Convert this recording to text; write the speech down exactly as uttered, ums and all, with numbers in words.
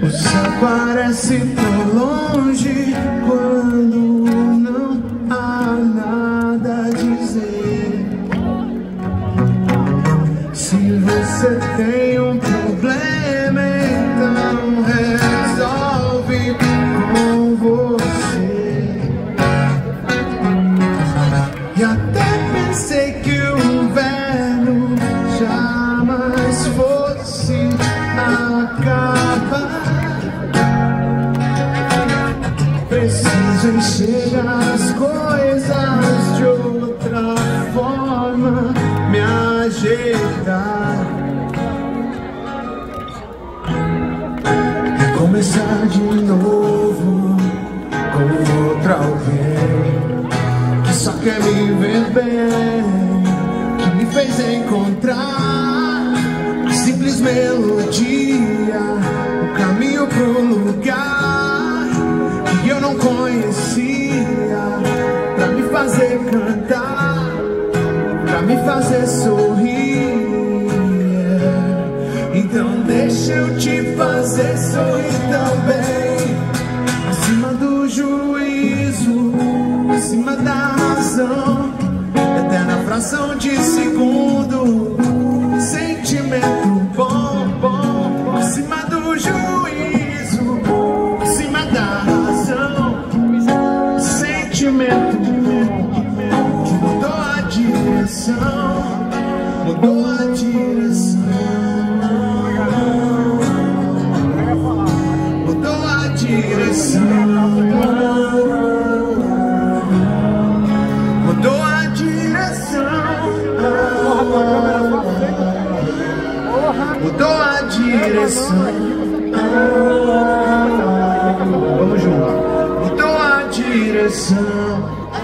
O céu parece tão longe quando não há nada a dizer. Se você tem um problema, então resolve com você. E até pensei que o inverno jamais fosse acabar. Preciso enxergar as coisas de outra forma, me ajeitar e começar de novo com outra alguém que só quer me ver bem, que me fez encontrar simples melodia, o caminho pro lugar que eu não conhecia, pra me fazer cantar, pra me fazer sorrir. Então deixa eu te fazer sorrir também, acima do juízo, acima da razão, eterna fração de segundo, sentimento bom, bom, acima do juízo, acima da razão, sentimento bom, que mudou a direção, mudou a direção, mudou a direção, mudou a direção, mudou a direção. Vamos junto. Mudou a direção.